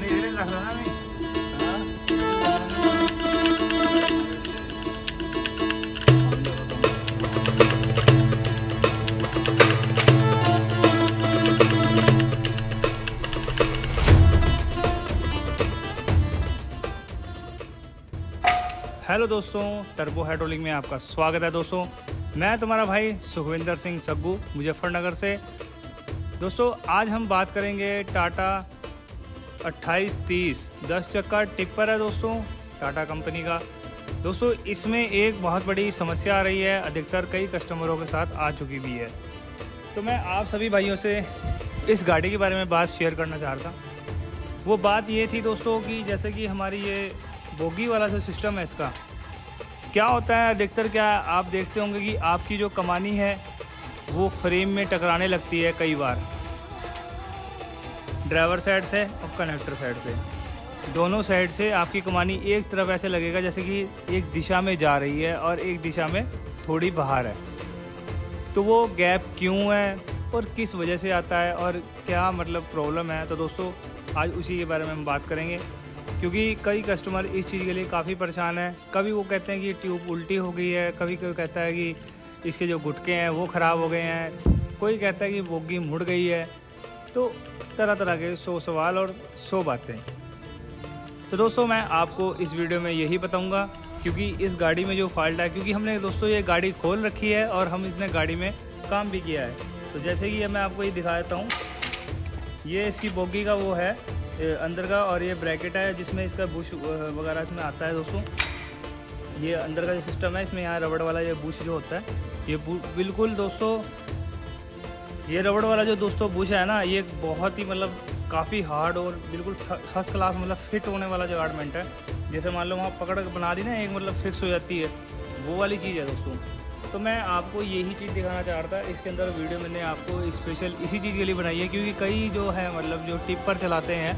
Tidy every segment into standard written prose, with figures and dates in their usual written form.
Hello दोस्तों, turbo hydraulic में आपका स्वागत है। दोस्तों मैं तुम्हारा भाई सुखविंदर सिंह सग्गू, मुजफ्फरनगर से। दोस्तों आज हम बात करेंगे टाटा 2830 10 चक्का टिप्पर है दोस्तों, टाटा कंपनी का। दोस्तों इसमें एक बहुत बड़ी समस्या आ रही है, अधिकतर कई कस्टमरों के साथ आ चुकी भी है। तो मैं आप सभी भाइयों से इस गाड़ी के बारे में बात शेयर करना चाहता। वो बात ये थी दोस्तों कि जैसे कि हमारी ये बोगी वाला जो सिस्टम है, इसका क्या होता है, अधिकतर क्या आप देखते होंगे कि आपकी जो कमानी है वो फ्रेम में टकराने लगती है कई बार, ड्राइवर साइड से और कनेक्टर साइड से। दोनों साइड से आपकी कमानी एक तरफ ऐसे लगेगा जैसे कि एक दिशा में जा रही है और एक दिशा में थोड़ी बाहर है। तो वो गैप क्यों है और किस वजह से आता है और क्या मतलब प्रॉब्लम है, तो दोस्तों आज उसी के बारे में हम बात करेंगे। क्योंकि कई कस्टमर इस चीज़ के लिए काफ़ी परेशान है। कभी वो कहते हैं कि ट्यूब उल्टी हो गई है, कभी कोई कहता है कि इसके जो गुटके हैं वो ख़राब हो गए हैं, कोई कहता है कि बोगी मुड़ गई है। तो तरह तरह के 100 सवाल और 100 बातें। तो दोस्तों मैं आपको इस वीडियो में यही बताऊंगा, क्योंकि इस गाड़ी में जो फॉल्ट है, क्योंकि हमने दोस्तों ये गाड़ी खोल रखी है और हम इसने गाड़ी में काम भी किया है। तो जैसे कि मैं आपको ये दिखा देता हूँ, ये इसकी बोगी का वो है अंदर का, और ये ब्रैकेट है जिसमें इसका बुश वगैरह इसमें आता है दोस्तों। ये अंदर का जो सिस्टम है, इसमें यहाँ रबड़ वाला ये बुश जो होता है, ये बिल्कुल दोस्तों, ये रबड़ वाला जो दोस्तों बुश है ना, ये बहुत ही मतलब काफ़ी हार्ड और बिल्कुल फर्स्ट क्लास मतलब फिट होने वाला जो गारमेंट है। जैसे मान लो वहाँ पकड़ के बना दी ना, एक मतलब फिक्स हो जाती है, वो वाली चीज़ है दोस्तों। तो मैं आपको यही चीज़ दिखाना चाह रहा था। इसके अंदर वीडियो मैंने आपको स्पेशल इसी चीज़ के लिए बनाई है, क्योंकि कई जो है मतलब जो टिप्पर चलाते हैं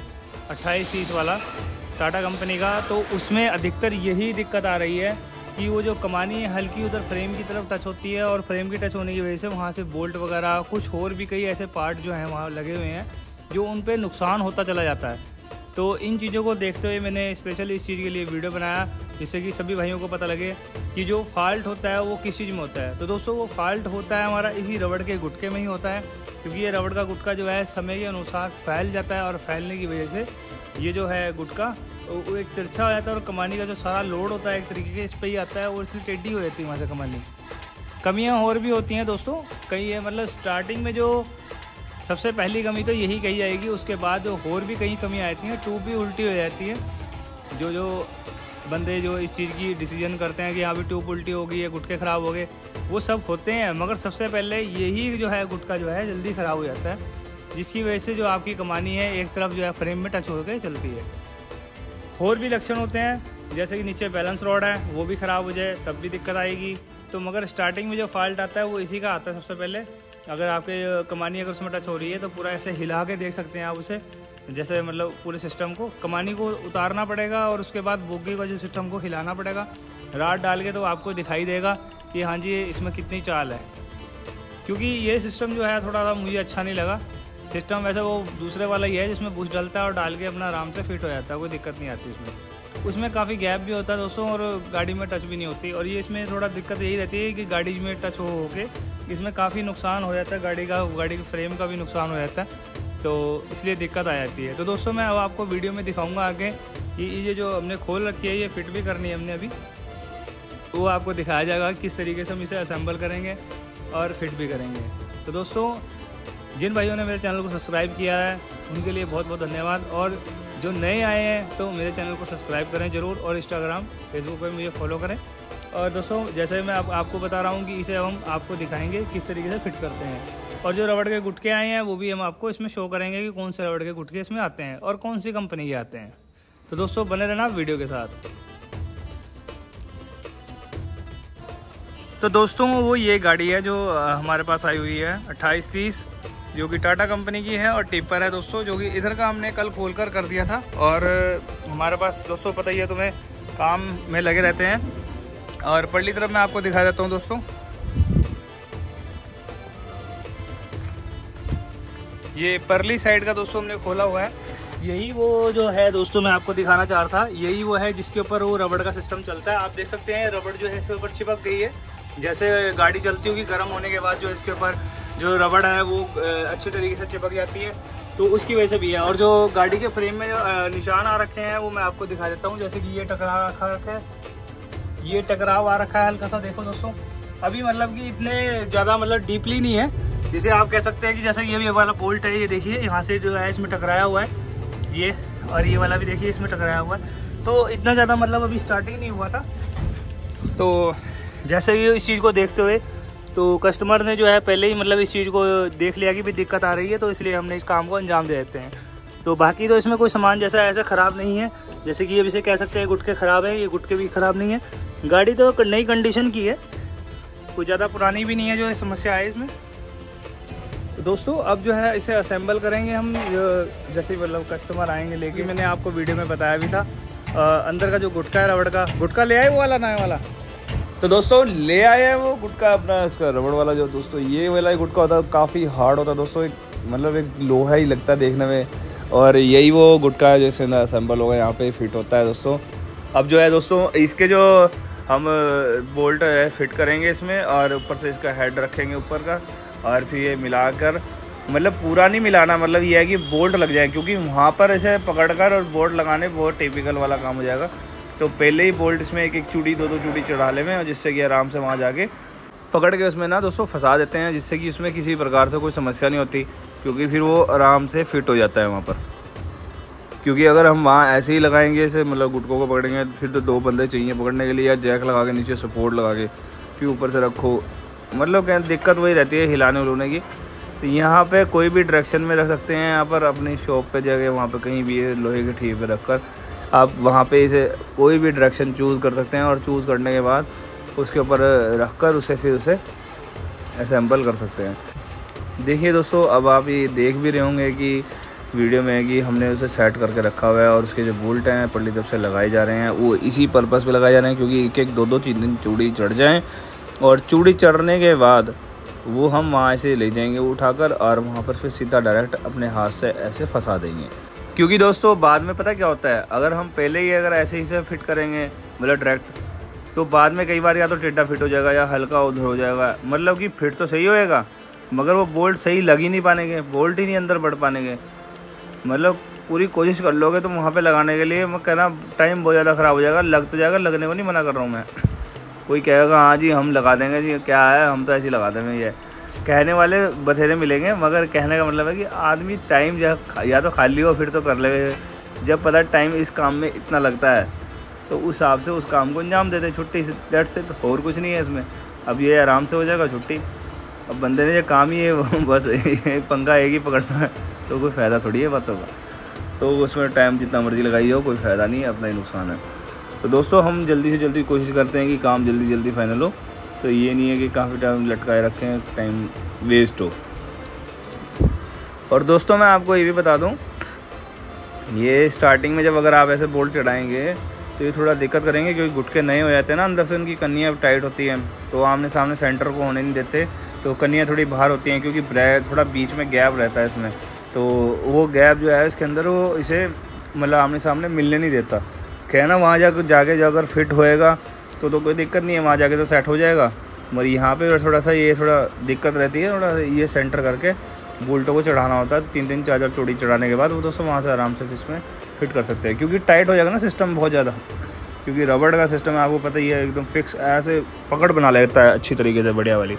2830 वाला टाटा कंपनी का, तो उसमें अधिकतर यही दिक्कत आ रही है कि वो जो कमानी है हल्की उधर फ्रेम की तरफ टच होती है, और फ्रेम की टच होने की वजह से वहाँ से बोल्ट वगैरह कुछ और भी कई ऐसे पार्ट जो हैं वहाँ लगे हुए हैं, जो उन पर नुकसान होता चला जाता है। तो इन चीज़ों को देखते हुए मैंने स्पेशल इस चीज़ के लिए वीडियो बनाया, जिससे कि सभी भाइयों को पता लगे कि जो फॉल्ट होता है वो किस चीज़ में होता है। तो दोस्तों वो फॉल्ट होता है हमारा इसी रबड़ के गुटके में ही होता है, क्योंकि ये रबड़ का गुटका जो है समय के अनुसार फैल जाता है, और फैलने की वजह से ये जो है गुटका वो एक तिरछा हो जाता है, और कमानी का जो सारा लोड होता है एक तरीके के इस पर ही आता है, और इसलिए टेढ़ी हो जाती है वहाँ से कमानी। कमियाँ और भी होती हैं दोस्तों कई है, मतलब स्टार्टिंग में जो सबसे पहली कमी तो यही कही जाएगी, उसके बाद जो और भी कई कमियाँ आती हैं, ट्यूब भी उल्टी हो जाती है। जो बंदे जो इस चीज़ की डिसीजन करते हैं कि यहाँ भी ट्यूब उल्टी हो गई है, गुटके ख़राब हो गए, वो सब होते हैं, मगर सबसे पहले यही जो है गुटका जो है जल्दी ख़राब हो जाता है, जिसकी वजह से जो आपकी कमानी है एक तरफ जो है फ्रेम में टच होकर चलती है। और भी लक्षण होते हैं, जैसे कि नीचे बैलेंस रॉड है वो भी ख़राब हो जाए तब भी दिक्कत आएगी। तो मगर स्टार्टिंग में जो फॉल्ट आता है वो इसी का आता है सबसे पहले। अगर आपके कमानी अगर उसमें टच हो रही है तो पूरा ऐसे हिला के देख सकते हैं आप उसे, जैसे मतलब पूरे सिस्टम को, कमानी को उतारना पड़ेगा और उसके बाद बोगी का जो सिस्टम को हिलाना पड़ेगा राड डाल के, तो आपको दिखाई देगा कि हाँ जी इसमें कितनी चाल है। क्योंकि ये सिस्टम जो है थोड़ा सा मुझे अच्छा नहीं लगा सिस्टम। वैसे वो दूसरे वाला ही है जिसमें बुश डलता है और डाल के अपना आराम से फिट हो जाता है, कोई दिक्कत नहीं आती उसमें काफ़ी गैप भी होता है दोस्तों, और गाड़ी में टच भी नहीं होती। और ये इसमें थोड़ा दिक्कत यही रहती है कि गाड़ी में टच हो के इसमें काफ़ी नुकसान हो जाता है, गाड़ी के फ्रेम का भी नुकसान हो जाता है, तो इसलिए दिक्कत आ जाती है। तो दोस्तों मैं अब आपको वीडियो में दिखाऊंगा आगे कि ये जो हमने खोल रखी है ये फिट भी करनी है हमने अभी, वो आपको दिखाया जाएगा किस तरीके से हम इसे असेंबल करेंगे और फिट भी करेंगे। तो दोस्तों जिन भाइयों ने मेरे चैनल को सब्सक्राइब किया है उनके लिए बहुत बहुत धन्यवाद, और जो नए आए हैं तो मेरे चैनल को सब्सक्राइब करें ज़रूर, और इंस्टाग्राम फेसबुक पर मुझे फॉलो करें। और दोस्तों जैसे मैं आपको बता रहा हूँ कि इसे हम आपको दिखाएंगे किस तरीके से फिट करते हैं, और जो रबड़ के गुटके आए हैं वो भी हम आपको इसमें शो करेंगे कि कौन से रबड़ के गुटके इसमें आते हैं और कौन सी कंपनी के आते हैं। तो दोस्तों बने रहना वीडियो के साथ। तो दोस्तों वो ये गाड़ी है जो हमारे पास आई हुई है 2830, जो कि टाटा कंपनी की है, और टिप्पर है दोस्तों, जो कि इधर का हमने कल खोलकर कर दिया था। और हमारे पास दोस्तों पता ही है तुम्हें, काम में लगे रहते हैं। और पल्ली तरफ मैं आपको दिखा देता हूँ दोस्तों, ये परली साइड का दोस्तों हमने खोला हुआ है, यही वो जो है दोस्तों मैं आपको दिखाना चाह रहा था, यही वो है जिसके ऊपर वो रबड़ का सिस्टम चलता है। आप देख सकते हैं रबड़ जो है इसके ऊपर चिपक गई है। जैसे गाड़ी चलती होगी गर्म होने के बाद जो इसके ऊपर जो रबड़ है वो अच्छे तरीके से चिपक जाती है, तो उसकी वजह से भी है। और जो गाड़ी के फ्रेम में निशान आ रखे हैं वो मैं आपको दिखा देता हूँ। जैसे कि ये टकरा रखा है, ये टकराव आ रखा है हल्का सा, देखो दोस्तों। अभी मतलब कि इतने ज़्यादा मतलब डीपली नहीं है, जिसे आप कह सकते हैं कि जैसे ये भी वाला बोल्ट है, ये देखिए यहाँ से जो है इसमें टकराया हुआ है ये, और ये वाला भी देखिए इसमें टकराया हुआ है। तो इतना ज़्यादा मतलब अभी स्टार्टिंग नहीं हुआ था। तो जैसे ही इस चीज़ को देखते हुए तो कस्टमर ने जो है पहले ही मतलब इस चीज़ को देख लिया कि भी दिक्कत आ रही है, तो इसलिए हमने इस काम को अंजाम दे देते हैं। तो बाकी तो इसमें कोई सामान जैसा ऐसा ख़राब नहीं है। जैसे कि ये इसे कह सकते हैं गुटके ख़राब है, ये गुटके भी ख़राब नहीं है। गाड़ी तो नई कंडीशन की है, कोई ज़्यादा पुरानी भी नहीं है जो समस्या है इसमें। तो दोस्तों अब जो है इसे असेंबल करेंगे हम, जैसे मतलब कस्टमर आएंगे लेके। मैंने आपको वीडियो में बताया भी था अंदर का जो गुटका है रबड़ का, गुटका ले आए वो वाला नया वाला। तो दोस्तों ले आए हैं वो गुटका अपना, इसका रबड़ वाला जो दोस्तों ये वाला गुटका होता है, काफ़ी हार्ड होता है दोस्तों, एक मतलब एक लोहा ही लगता है देखने में। और यही वो गुटका है जिसके अंदर असेंबल होगा, यहाँ पे फिट होता है दोस्तों। अब जो है दोस्तों इसके जो हम बोल्ट है फिट करेंगे इसमें, और ऊपर से इसका हेड रखेंगे ऊपर का, और फिर ये मिलाकर मतलब पूरा नहीं मिलाना, मतलब ये है कि बोल्ट लग जाए, क्योंकि वहाँ पर ऐसे पकड़कर और बोल्ट लगाने बहुत टिपिकल वाला काम हो जाएगा। तो पहले ही बोल्ट इसमें एक एक चूड़ी दो चूड़ी चढ़ा ले में, और जिससे कि आराम से वहाँ जाके पकड़ के उसमें ना दोस्तों फंसा देते हैं, जिससे कि उसमें किसी प्रकार से कोई समस्या नहीं होती, क्योंकि फिर वो आराम से फिट हो जाता है वहाँ पर। क्योंकि अगर हम वहाँ ऐसे ही लगाएंगे ऐसे मतलब गुटकों को पकड़ेंगे, फिर तो 2 बंदे चाहिए पकड़ने के लिए, या जैक लगा के नीचे सपोर्ट लगा के फिर ऊपर से रखो, मतलब क्या दिक्कत वही रहती है हिलाने उलाने की। तो यहाँ पे कोई भी डायरेक्शन में रख सकते हैं, यहाँ पर अपनी शॉप पे जगह वहाँ पे कहीं भी लोहे के ठीक पे रखकर आप वहाँ पे इसे कोई भी डायरेक्शन चूज़ कर सकते हैं, और चूज़ करने के बाद उसके ऊपर रखकर उसे फिर उसे असेंबल कर सकते हैं। देखिए दोस्तों अब आप ये देख भी रहे होंगे कि वीडियो में कि हमने उसे सेट करके रखा हुआ है, और उसके जो बोल्ट हैं पल्ली तरफ से लगाए जा रहे हैं वो इसी पर्पस पे लगाए जा रहे हैं, क्योंकि एक एक 2-2 3 चूड़ी चढ़ जाएँ, और चूड़ी चढ़ने के बाद वो हम वहाँ से ले जाएंगे उठाकर, और वहाँ पर फिर सीधा डायरेक्ट अपने हाथ से ऐसे फंसा देंगे। क्योंकि दोस्तों बाद में पता क्या होता है, अगर हम पहले ही अगर ऐसे ही से फिट करेंगे मतलब डायरेक्ट, तो बाद में कई बार या तो टेढ़ा फिट हो जाएगा या हल्का उधर हो जाएगा, मतलब कि फिट तो सही होएगा मगर वो बोल्ट सही लग ही नहीं पाएंगे, बोल्ट ही नहीं अंदर बढ़ पाएंगे। मतलब पूरी कोशिश कर लोगे तो वहाँ पे लगाने के लिए मैं कहना टाइम बहुत ज़्यादा ख़राब हो जाएगा। लग तो जाएगा, लगने को नहीं मना कर रहा हूँ मैं। कोई कहेगा हाँ जी हम लगा देंगे जी, क्या है हम तो ऐसे ही लगा देंगे, ये कहने वाले बथेरे मिलेंगे। मगर कहने का मतलब है कि आदमी टाइम या तो खाली हो फिर तो कर ले, जब पता टाइम इस काम में इतना लगता है तो उस हिसाब से उस काम को अंजाम देते, छुट्टी दैट्स इट, और कुछ नहीं है इसमें। अब ये आराम से हो जाएगा छुट्टी। अब बंदे ने जो काम ही है बस पंखा एक ही पकड़ना है, तो कोई फ़ायदा थोड़ी है बातों का। तो उसमें टाइम जितना मर्जी लगाइए हो कोई फ़ायदा नहीं है, अपना ही नुकसान है। तो दोस्तों हम जल्दी से जल्दी कोशिश करते हैं कि काम जल्दी जल्दी फाइनल हो, तो ये नहीं है कि काफ़ी टाइम लटकाए रखें, टाइम वेस्ट हो। और दोस्तों मैं आपको ये भी बता दूं, ये स्टार्टिंग में जब अगर आप ऐसे बोल्ट चढ़ाएंगे तो ये थोड़ा दिक्कत करेंगे, क्योंकि गुटके नए हो जाते हैं ना, अंदर से उनकी कन्नियाँ टाइट होती हैं, तो आमने सामने सेंटर को होने नहीं देते, तो कन्नियाँ थोड़ी बाहर होती हैं, क्योंकि थोड़ा बीच में गैप रहता है इसमें। तो वो गैप जो है इसके अंदर वो इसे मतलब आमने सामने मिलने नहीं देता। कहना वहाँ जाके जो अगर फिट होएगा तो कोई दिक्कत नहीं है, वहाँ जाके तो सेट हो जाएगा। मगर यहाँ पे थोड़ा सा ये थोड़ा दिक्कत रहती है, थोड़ा ये सेंटर करके बोल्टों को चढ़ाना होता है। 3-3 4-4 चूड़ी चढ़ाने के बाद वो दोस्तों वहाँ से आराम से इसमें फिट कर सकते हैं, क्योंकि टाइट हो जाएगा ना सिस्टम बहुत ज़्यादा, क्योंकि रबड़ का सिस्टम है आपको पता ही है, एकदम फिक्स ऐसे पकड़ बना लेता है अच्छी तरीके से, बढ़िया वाली।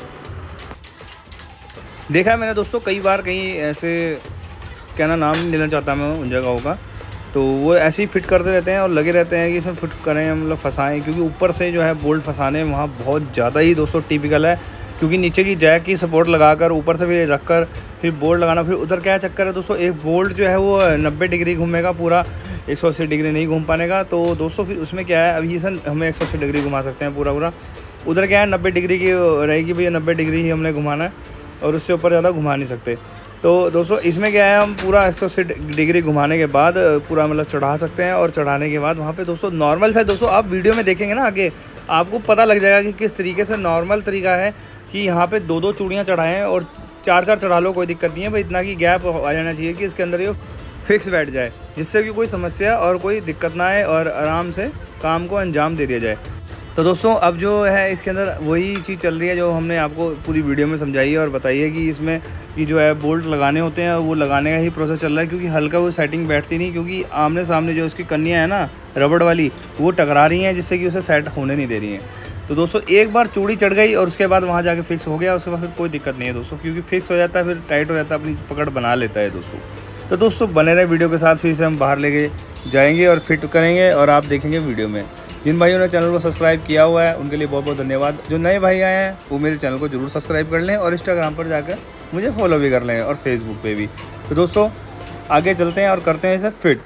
देखा है मैंने दोस्तों कई बार कहीं ऐसे, कहना नाम नहीं लेना चाहता मैं उन जगहों का, तो वो ऐसे ही फिट करते रहते हैं और लगे रहते हैं कि इसमें फिट करें मतलब फंसाएं, क्योंकि ऊपर से जो है बोल्ट फंसाने वहाँ बहुत ज़्यादा ही दोस्तों टिपिकल है, क्योंकि नीचे की जैक की सपोर्ट लगाकर ऊपर से भी रख कर फिर बोल्ट लगाना। फिर उधर क्या चक्कर है दोस्तों, एक बोल्ट जो है वो 90 डिग्री घूमेगा, पूरा 180 डिग्री नहीं घूम पाएगा। तो दोस्तों फिर उसमें क्या है, अभी सर हमें 180 डिग्री घुमा सकते हैं पूरा, उधर क्या है 90 डिग्री की रहेगी भैया, 90 डिग्री ही हमने घुमाना है और उससे ऊपर ज़्यादा घुमा नहीं सकते। तो दोस्तों इसमें क्या है, हम पूरा 180 डिग्री घुमाने के बाद पूरा मतलब चढ़ा सकते हैं, और चढ़ाने के बाद वहाँ पे दोस्तों नॉर्मल सा, दोस्तों आप वीडियो में देखेंगे ना आगे आपको पता लग जाएगा कि किस तरीके से नॉर्मल तरीका है कि यहाँ पे 2-2 चूड़ियाँ चढ़ाएँ और 4-4 चढ़ा लो, कोई दिक्कत नहीं है भाई, इतना की गैप आ जाना चाहिए कि इसके अंदर ये फिक्स बैठ जाए, जिससे कि कोई समस्या और कोई दिक्कत ना आए और आराम से काम को अंजाम दे दिया जाए। तो दोस्तों अब जो है इसके अंदर वही चीज़ चल रही है जो हमने आपको पूरी वीडियो में समझाई है और बताई है कि इसमें कि जो है बोल्ट लगाने होते हैं, वो लगाने का ही प्रोसेस चल रहा है, क्योंकि हल्का वो सेटिंग बैठती नहीं, क्योंकि आमने सामने जो उसकी कन्नियाँ है ना रबड़ वाली, वो टकरा रही हैं, जिससे कि उसे सेट होने नहीं दे रही हैं। तो दोस्तों एक बार चूड़ी चढ़ गई और उसके बाद वहाँ जाके फिक्स हो गया, उसके बाद फिर कोई दिक्कत नहीं है दोस्तों, क्योंकि फिक्स हो जाता है, फिर टाइट हो जाता है, अपनी पकड़ बना लेता है दोस्तों। तो दोस्तों बने रहे वीडियो के साथ, फिर से हम बाहर लेके जाएंगे और फिट करेंगे और आप देखेंगे वीडियो में। जिन भाइयों ने चैनल को सब्सक्राइब किया हुआ है उनके लिए बहुत बहुत धन्यवाद। जो नए भाई आए हैं वो मेरे चैनल को जरूर सब्सक्राइब कर लें और इंस्टाग्राम पर जाकर मुझे फॉलो भी कर लें और फेसबुक पे भी। तो दोस्तों आगे चलते हैं और करते हैं इसे फिट।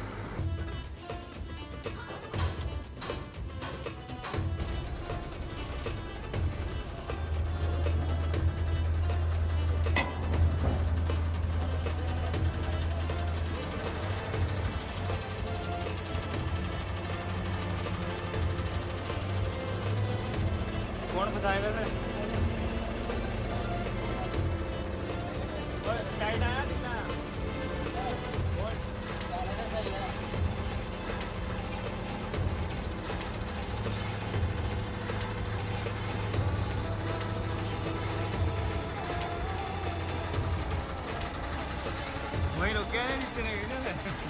कौन फंसाएगा सर? टाइट आया कितना? वही लोग कह रहे हैं नीचे नहीं गए।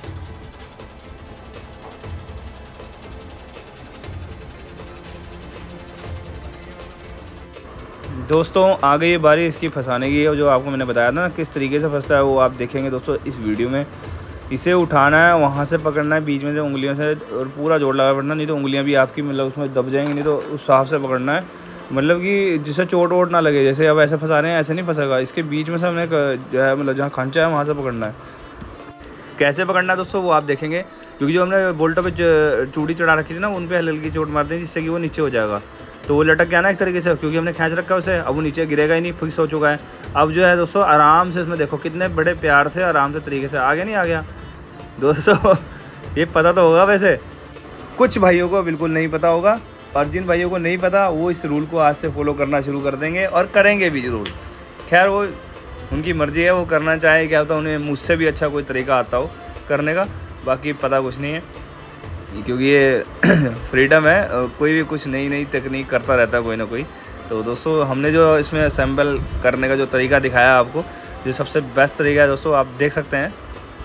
दोस्तों आ गई बारी इसकी फंसाने की, और जो आपको मैंने बताया था ना किस तरीके से फंसता है वो आप देखेंगे दोस्तों इस वीडियो में। इसे उठाना है, वहाँ से पकड़ना है, बीच में से उंगलियों से और पूरा जोड़ लगा पड़ना, नहीं तो उंगलियाँ भी आपकी मतलब उसमें दब जाएंगी, नहीं तो उस हिसाब से पकड़ना है, मतलब कि जिससे चोट वोट ना लगे। जैसे अब ऐसे फंसा रहे हैं ऐसे नहीं फंसेगा, इसके बीच में से हमने जो है मतलब जहाँ खंचा है वहाँ से पकड़ना है। कैसे पकड़ना है दोस्तों वो आप देखेंगे, क्योंकि जो हमने बोल्टों पर चूड़ी चढ़ा रखी थी ना उन पर हल्की हल्की चोट मारते हैं, जिससे कि वो नीचे हो जाएगा। तो वो लटक गया ना एक तरीके से, क्योंकि हमने खींच रखा है उसे, अब वो नीचे गिरेगा ही नहीं, फिक्स हो चुका है। अब जो है दोस्तों आराम से इसमें देखो कितने बड़े प्यार से आराम से तरीके से आ गया, नहीं आ गया दोस्तों। ये पता तो होगा, वैसे कुछ भाइयों को बिल्कुल नहीं पता होगा, और जिन भाइयों को नहीं पता वो इस रूल को आज से फॉलो करना शुरू कर देंगे और करेंगे भी जरूर। खैर वो उनकी मर्ज़ी है, वो करना चाहे, क्या होता उन्हें मुझसे भी अच्छा कोई तरीका आता हो करने का, बाकी पता कुछ नहीं है, क्योंकि ये फ्रीडम है, कोई भी कुछ नई नई तकनीक करता रहता है कोई ना कोई। तो दोस्तों हमने जो इसमें असेंबल करने का जो तरीका दिखाया आपको, जो सबसे बेस्ट तरीका है दोस्तों, आप देख सकते हैं।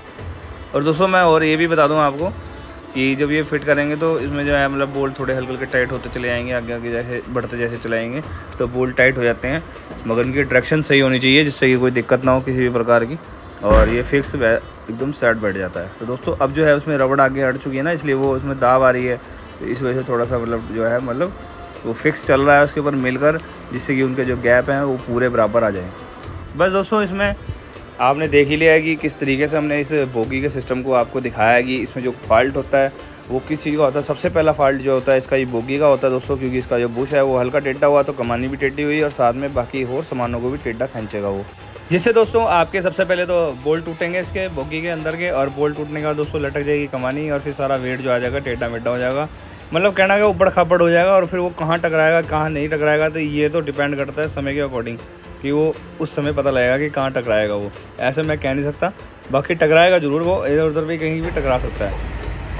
और दोस्तों मैं और ये भी बता दूं आपको कि जब ये फिट करेंगे तो इसमें जो है मतलब बोल्ट थोड़े हल्के हल्के टाइट होते चले जाएंगे, आगे आगे जैसे बढ़ते जैसे चलाएंगे तो बोल्ट टाइट हो जाते हैं, मगर उनकी डायरेक्शन सही होनी चाहिए, जिससे कि कोई दिक्कत ना हो किसी भी प्रकार की, और ये फिक्स एकदम सेट बैठ जाता है। तो दोस्तों अब जो है उसमें रबड़ आगे हट चुकी है ना, इसलिए वो उसमें दाब आ रही है, तो इस वजह से थोड़ा सा मतलब जो है मतलब वो फिक्स चल रहा है उसके ऊपर मिलकर, जिससे कि उनके जो गैप हैं वो पूरे बराबर आ जाएँ। बस दोस्तों इसमें आपने देख ही लिया है कि किस तरीके से हमने इस बोगी के सिस्टम को आपको दिखाया है कि इसमें जो फॉल्ट होता है वो किस चीज़ का होता है। सबसे पहला फॉल्ट जो होता है इसका ये बोगी का होता है दोस्तों, क्योंकि इसका जो बुश है वो हल्का टेढ़ा हुआ तो कमानी भी टेढ़ी हुई और साथ में बाकी और सामानों को भी टेढ़ा खींचेगा वो, जिससे दोस्तों आपके सबसे पहले तो बोल्ट टूटेंगे इसके बोगी के अंदर के, और बोल्ट टूटने के बाद दोस्तों लटक जाएगी कमानी और फिर सारा वेट जो आ जाएगा टेढ़ा मेढ़ा हो जाएगा, मतलब कहना का ऊबड़ खाबड़ हो जाएगा, और फिर वो कहाँ टकराएगा कहाँ नहीं टकराएगा तो ये तो डिपेंड करता है समय के अकॉर्डिंग, कि वो उस समय पता लगेगा कि कहाँ टकराएगा वो, ऐसे मैं कह नहीं सकता, बाकी टकराएगा ज़रूर, वो इधर उधर भी कहीं भी टकरा सकता है।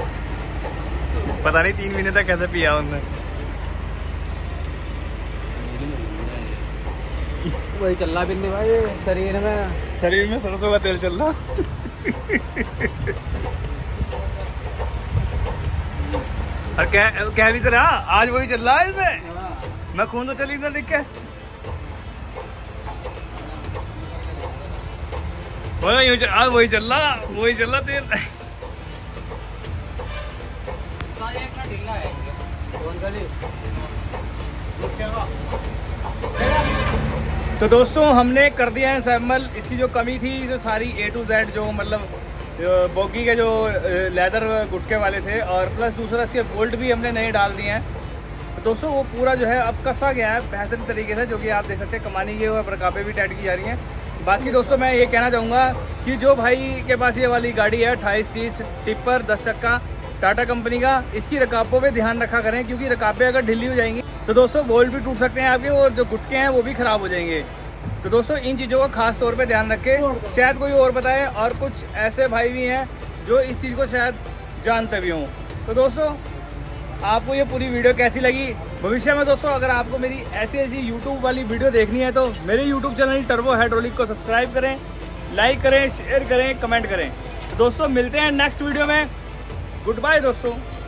पता नहीं 3 महीने तक कैसे पिया उनने। वही चल रहा बिन्नी भाई शरीर में सरसों का तेल चल रहा। और क्या भी तरह आज वही चल रहा है इसमें, मैं खून तो चली ना देख के आज वही चल रहा तेल। तो दोस्तों हमने कर दिया है असेंबल, इसकी जो कमी थी जो सारी A to Z जो मतलब बोगी के जो लेदर गुटके वाले थे, और प्लस दूसरा इसके बोल्ट भी हमने नए डाल दिए हैं। तो दोस्तों वो पूरा जो है अब कसा गया है बेहतरीन तरीके से, जो कि आप देख सकते हैं कमानी की और रकाबें भी टाइट की जा रही हैं। बाकी दोस्तों मैं ये कहना चाहूँगा कि जो भाई के पास ये वाली गाड़ी है 2830 टिप्पर 10 चक्का टाटा कंपनी का, इसकी रकाबों पे ध्यान रखा करें, क्योंकि रकाबें अगर ढीली हो जाएंगी तो दोस्तों बोल्ट भी टूट सकते हैं आपके, और जो गुटके हैं वो भी ख़राब हो जाएंगे। तो दोस्तों इन चीज़ों का खास तौर पे ध्यान रखें, शायद कोई और बताए और कुछ ऐसे भाई भी हैं जो इस चीज़ को शायद जानते भी हों। तो दोस्तों आपको ये पूरी वीडियो कैसी लगी? भविष्य में दोस्तों अगर आपको मेरी ऐसी यूट्यूब वाली वीडियो देखनी है तो मेरे यूट्यूब चैनल टर्बो हाइड्रोलिक को सब्सक्राइब करें, लाइक करें, शेयर करें, कमेंट करें। तो दोस्तों मिलते हैं नेक्स्ट वीडियो में। गुड बाय दोस्तों।